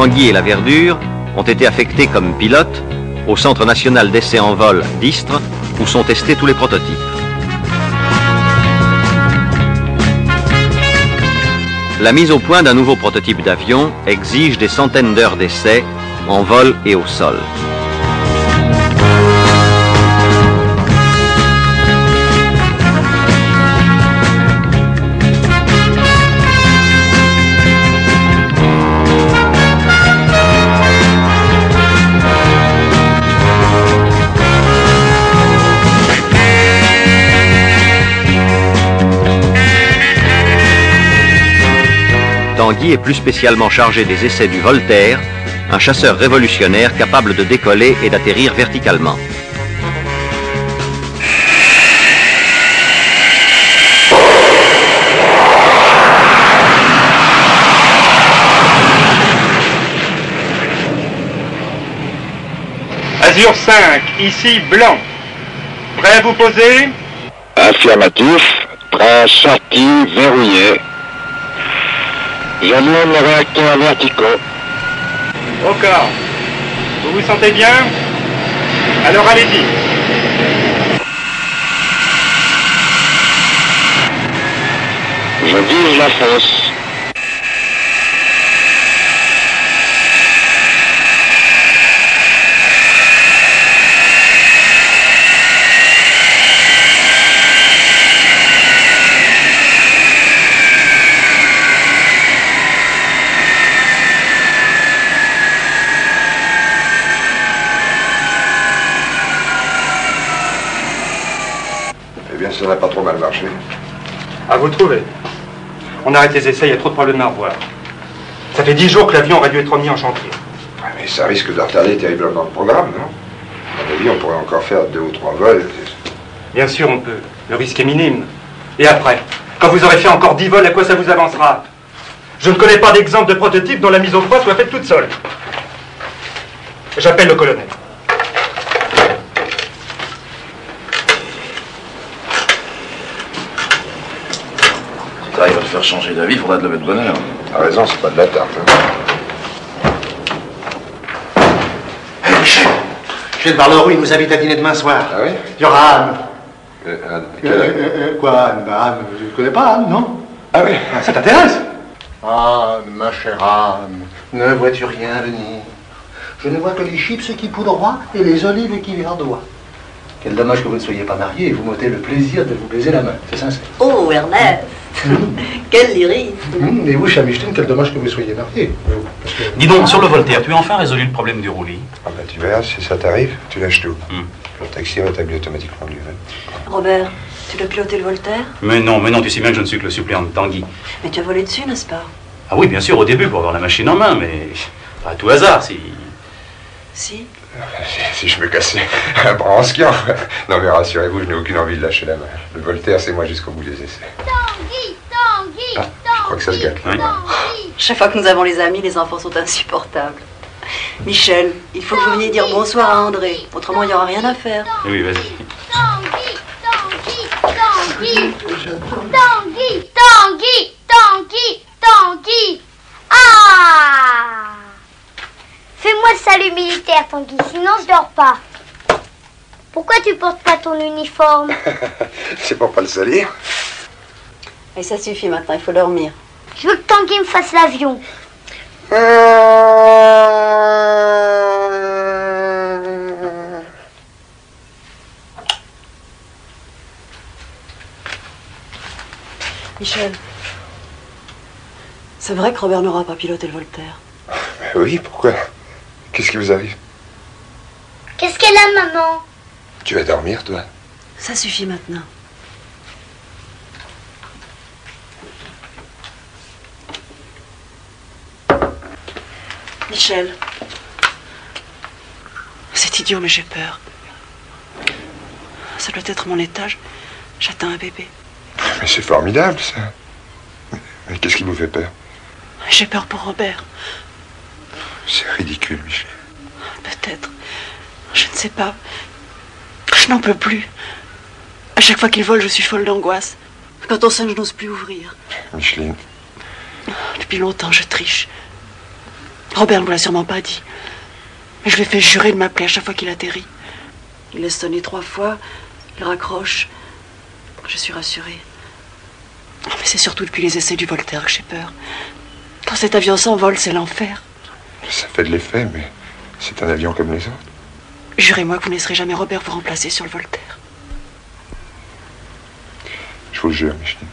Tanguy et la Verdure ont été affectés comme pilotes au Centre national d'essai en vol d'Istres, où sont testés tous les prototypes. La mise au point d'un nouveau prototype d'avion exige des centaines d'heures d'essai en vol et au sol. Tanguy est plus spécialement chargé des essais du Voltaire, un chasseur révolutionnaire capable de décoller et d'atterrir verticalement. Azur 5, ici blanc. Prêt à vous poser? Affirmatif, train sorti, verrouillé. J'allume les réacteurs verticaux. Au corps. Vous vous sentez bien? Alors allez-y. Je vise la fosse. Ça n'a pas trop mal marché. À vous trouver. On arrête les essais, il y a trop de problèmes à revoir. Ça fait 10 jours que l'avion aurait dû être remis en chantier. Ouais, mais ça risque de retarder terriblement le programme, non? À mon avis, on pourrait encore faire 2 ou 3 vols. Bien sûr, on peut. Le risque est minime. Et après, quand vous aurez fait encore 10 vols, à quoi ça vous avancera? Je ne connais pas d'exemple de prototype dont la mise au point soit faite toute seule. J'appelle le colonel. Il va te faire changer d'avis, il faudra te lever de bonne heure. T'as raison, c'est pas de la tarte. Hé, Michel. Michel Barleroux, il nous invite à dîner demain soir. Ah oui? Il y aura Anne. Anne, Quoi, Anne? Anne, je ne connais pas Anne, non? Ah oui? Ah, ça t'intéresse? Anne, ma chère Anne, ne vois-tu rien venir? Je ne vois que les chips qui poudroient et les olives qui verdoient. Quel dommage que vous ne soyez pas mariés et vous m'ôtez le plaisir de vous baiser la main, c'est sincère. Oh, Ernest. Quel lyrisme. Et vous, cher Micheline, quel dommage que vous soyez mariés. Parce que... Dis donc, sur le Voltaire, tu as enfin résolu le problème du roulis? Ah bah tu verras, si ça t'arrive, tu lâches tout. Le taxi rétablit automatiquement lui-même. Robert, tu dois piloter le Voltaire? Mais non, tu sais bien que je ne suis que le suppléant de Tanguy. Mais tu as volé dessus, n'est-ce pas? Ah oui, bien sûr, au début, pour avoir la machine en main, mais pas à tout hasard, si... Si? Si je me cassais un bras en skiant. Non mais rassurez-vous, je n'ai aucune envie de lâcher la main. Le Voltaire, c'est moi jusqu'au bout des essais. Tanguy, Tanguy, Ah, je crois que ça se gâte. Oui. Chaque fois que nous avons les amis, les enfants sont insupportables. Michel, il faut que vous veniez dire bonsoir à André. Autrement, il n'y aura rien à faire. Oui, vas-y. Tanguy, Tanguy, Tanguy, Tanguy, Tanguy, Tanguy, Tanguy. Ah! Fais-moi le salut militaire, Tanguy, sinon je dors pas. Pourquoi tu portes pas ton uniforme? C'est pour pas le salir. Et ça suffit maintenant, il faut dormir. Je veux que Tanguy me fasse l'avion. Michel, c'est vrai que Robert n'aura pas piloté le Voltaire? Oui, pourquoi? Qu'est-ce qui vous arrive? Qu'est-ce qu'elle a, maman? Tu vas dormir, toi? Ça suffit maintenant. Michel, c'est idiot, mais j'ai peur. Ça doit être mon étage. J'attends un bébé. Mais c'est formidable, ça. Mais qu'est-ce qui vous fait peur? J'ai peur pour Robert. C'est ridicule, Michel. Peut-être. Je ne sais pas. Je n'en peux plus. À chaque fois qu'il vole, je suis folle d'angoisse. Quand on sonne, je n'ose plus ouvrir. Micheline. Depuis longtemps, je triche. Robert ne vous l'a sûrement pas dit. Mais je lui ai fait jurer de m'appeler à chaque fois qu'il atterrit. Il laisse sonner 3 fois, il raccroche. Je suis rassurée. Mais c'est surtout depuis les essais du Voltaire que j'ai peur. Quand cet avion s'envole, c'est l'enfer. Ça fait de l'effet, mais c'est un avion comme les autres. Jurez-moi que vous ne laisserez jamais Robert vous remplacer sur le Voltaire. Je vous le jure, Micheline.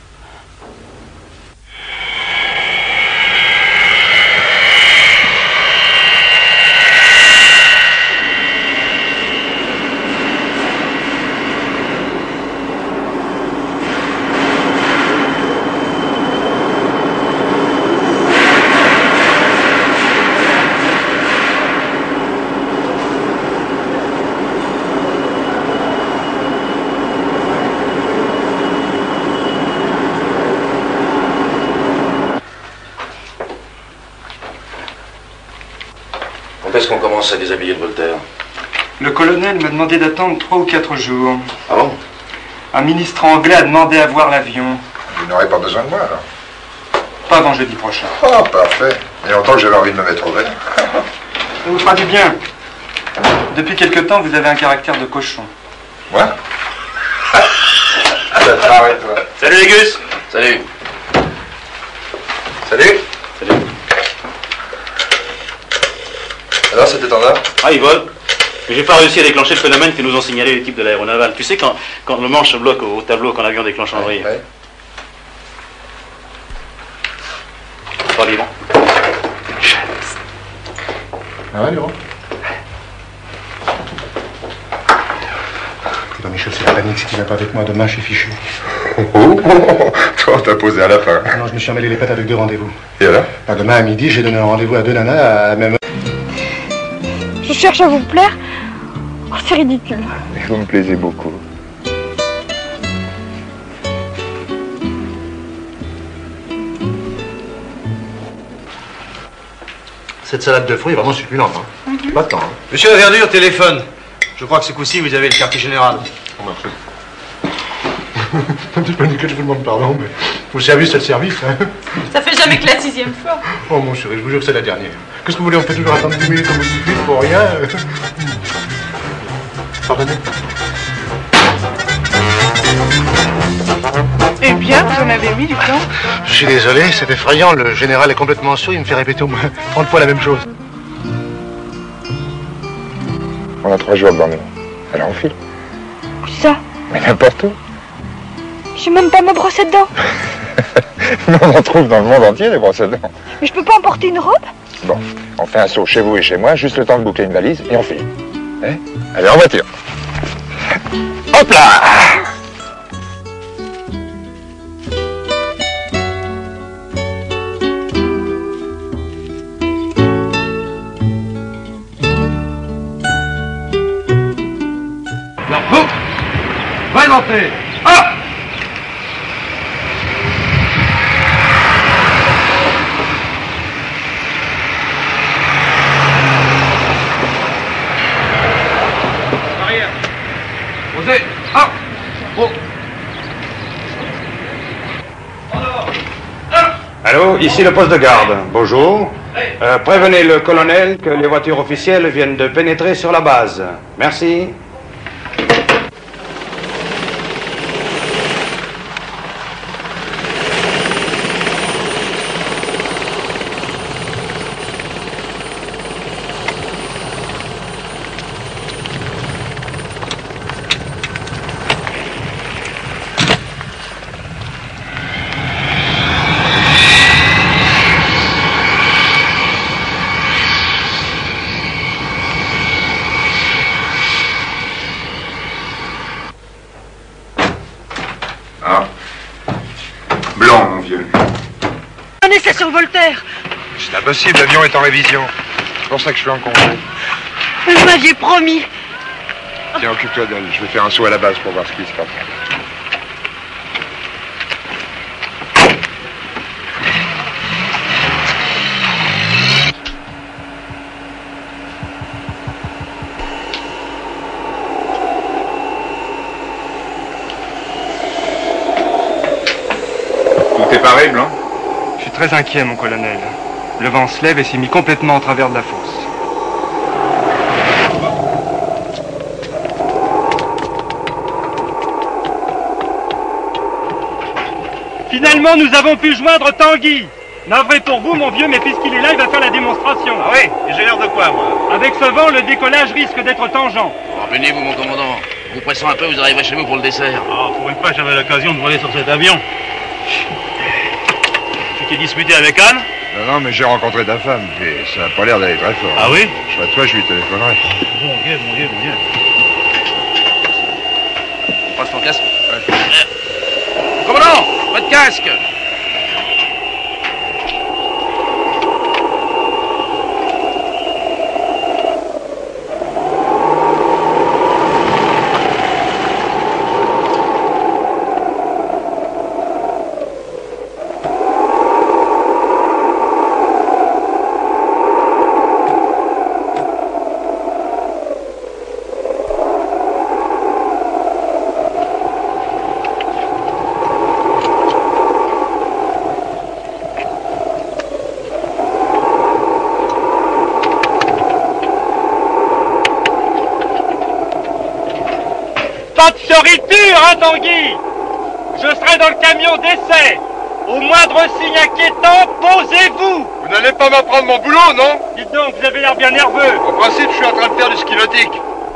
Quand est-ce qu'on commence à déshabiller le Voltaire? Le colonel m'a demandé d'attendre 3 ou 4 jours. Ah bon? Un ministre anglais a demandé à voir l'avion. Vous n'aurez pas besoin de moi, alors? Pas avant jeudi prochain. Oh, parfait. Il y a longtemps que j'avais envie de me mettre au vert. Ça vous fera du bien. Depuis quelque temps, vous avez un caractère de cochon. Moi? Arrête-toi. Salut les Gus. Salut. Salut. Salut. Alors, c'était en ordre? Ah, ils volent. Mais j'ai pas réussi à déclencher le phénomène que nous ont signalé les types de l'aéronavale. Tu sais, quand le manche bloque au tableau, quand l'avion déclenche en vrille. Ouais. Pas vivant. Ah ouais, Léon? Dis donc, Michel, c'est la panique. Si tu viens pas avec moi demain, je suis fichu. Toi, on t'a posé à la fin. Non, je me suis emmêlé les pattes avec 2 rendez-vous. Et alors? Ben, demain à midi, j'ai donné un rendez-vous à 2 nanas à la même heure. Je cherche à vous plaire. Oh, c'est ridicule. Vous me plaisez beaucoup. Cette salade de fruits est vraiment succulente. Hein. Pas de temps. Hein. Monsieur la Verdure, téléphone. Je crois que ce coup-ci, vous avez le quartier général. Oh, merci. Un petit peu nickel, je vous demande pardon, mais vos services, c'est le service. Hein. Ça fait jamais que la 6e fois. Oh mon chéri, je vous jure que c'est la dernière. Qu'est-ce que vous voulez, on fait toujours attendre 10 minutes au bout du fil pour rien. Pardonnez. Eh bien, vous en avez mis du temps. Je suis désolé, c'est effrayant. Le général est complètement sourd, il me fait répéter au moins 30 fois la même chose. On a 3 jours devant nous. Alors on file. Où ça? Mais n'importe où. J'ai même pas me brosser dedans. On en trouve dans le monde entier, les brosses à dents. Mais je peux pas emporter une robe? Bon, on fait un saut chez vous et chez moi, juste le temps de boucler une valise, et on file. Hein? Allez, en voiture. Hop là! Va monter. Ah! Arrière. Posez. Ah! Oh. Allô, ici le poste de garde. Bonjour. Prévenez le colonel que les voitures officielles viennent de pénétrer sur la base. Merci. Un essai sur Voltaire. C'est impossible, l'avion est en révision. C'est pour ça que je suis en congé. Mais vous m'aviez promis. Tiens, occupe-toi d'elle. Je vais faire un saut à la base pour voir ce qui se passe. Tout est pareil, Blanc? Je suis très inquiet, mon colonel. Le vent se lève et s'est mis complètement en travers de la fosse. Finalement, nous avons pu joindre Tanguy. Navré pour vous, mon vieux, mais puisqu'il est là, il va faire la démonstration. Ah oui? Et j'ai l'air de quoi, moi? Avec ce vent, le décollage risque d'être tangent. Revenez-vous, mon commandant. Vous pressant un peu, vous arriverez chez vous pour le dessert. Ah, pour une fois, j'avais l'occasion de voler sur cet avion. Tu t'es disputé avec Anne? Non, mais j'ai rencontré ta femme, et ça n'a pas l'air d'aller très fort. Ah oui? Je serais toi, je lui téléphonerai. Mon Dieu, mon Dieu, mon Dieu. Passe ton casque. Ouais. Commandant, votre casque. Pas de fioriture, hein, Tanguy? Je serai dans le camion d'essai. Au moindre signe inquiétant, posez-vous. Vous n'allez pas m'apprendre mon boulot, non? Dites donc, vous avez l'air bien nerveux. En principe, je suis en train de faire du ski nautique.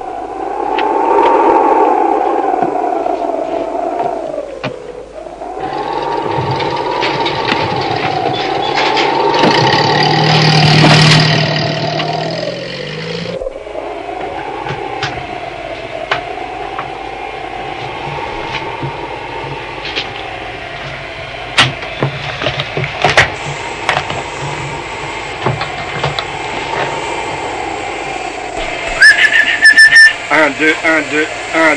Un, deux, un, deux, un.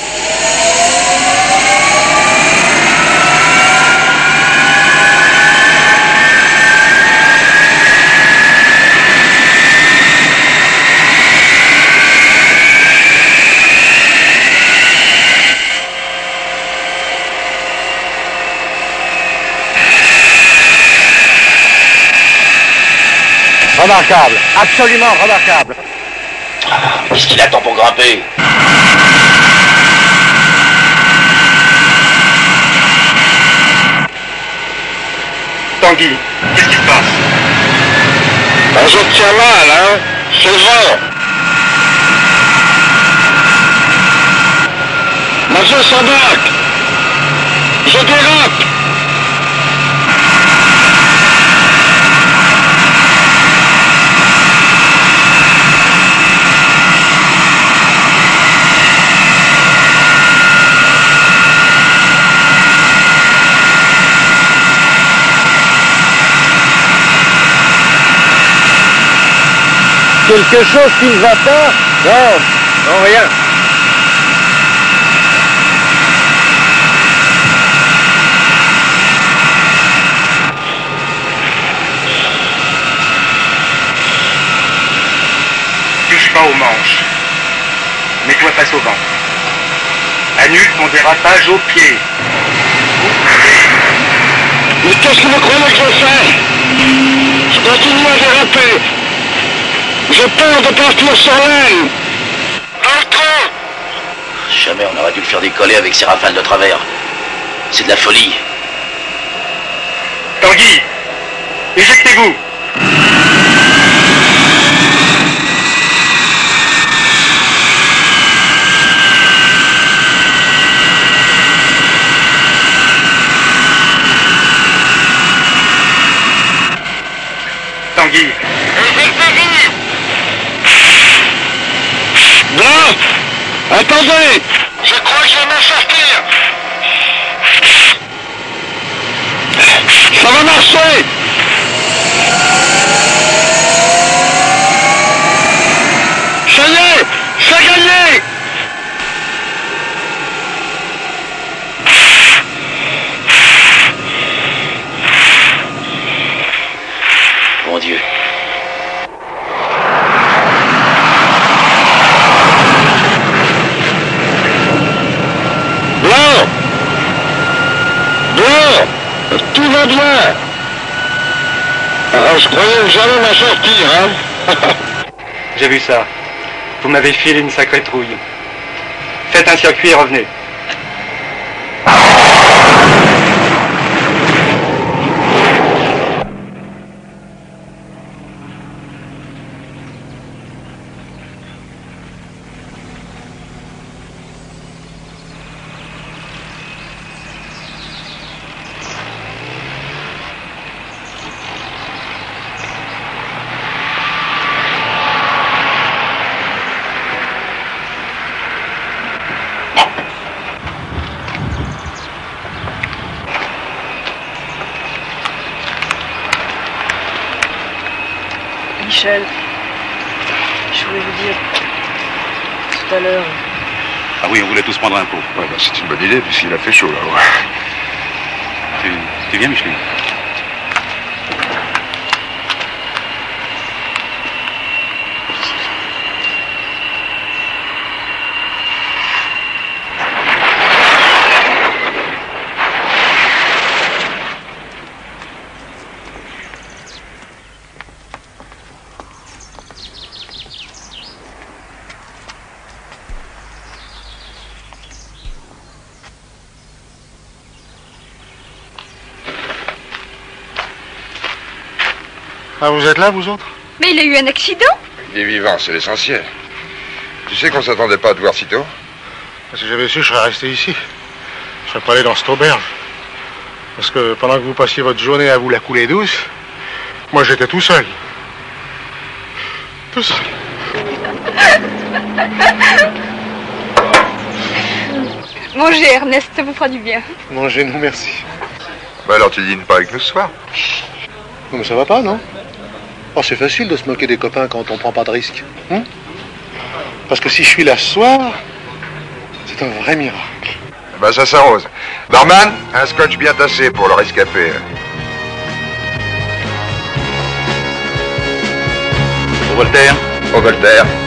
Remarquable, absolument remarquable. Qu'est-ce qu'il attend pour grimper? Tanguy, qu'est-ce qui se passe? Ben, je tiens mal, hein. C'est le vent. Monsieur Sadak, je dérape. Quelque chose qui ne va pas? Non, non, rien. Touche pas aux manches. Mets-toi face au vent. Annule ton dérapage au pied. Mais qu'est-ce que vous croyez que je fais? Je continue à déraper. J'ai peur de partir sur l'aile. Dans le train. Jamais on aurait dû le faire décoller avec ses rafales de travers. C'est de la folie. Tanguy, éjectez-vous. Tanguy. Là, attendez, je crois que je vais m'en sortir. Ça va marcher. Ça y est, c'est gagné. Mon Dieu. Blanc, tout va bien. Ah, je croyais jamais m'en sortir, hein. J'ai vu ça. Vous m'avez filé une sacrée trouille. Faites un circuit et revenez. Michel, je voulais vous dire, tout à l'heure... Ah oui, on voulait tous prendre un pot. Ouais, bah, c'est une bonne idée, puisqu'il a fait chaud, là. Ouais. Tu viens, Micheline? Ah, vous êtes là, vous autres? Mais il a eu un accident? Il est vivant, c'est l'essentiel. Tu sais qu'on s'attendait pas à te voir si tôt? Si j'avais su, je serais resté ici. Je serais pas allé dans cette auberge. Parce que pendant que vous passiez votre journée à vous la couler douce, moi j'étais tout seul. Tout seul. Mangez, Ernest, ça vous fera du bien. Mangez-nous, merci. Bah alors tu dînes pas avec nous ce soir? Non, mais ça va pas, non? Oh, c'est facile de se moquer des copains quand on prend pas de risque. Parce que si je suis là ce soir, c'est un vrai miracle. Bah ça s'arrose. Barman, un scotch bien tassé pour le rescapé. Au Voltaire. Au Voltaire.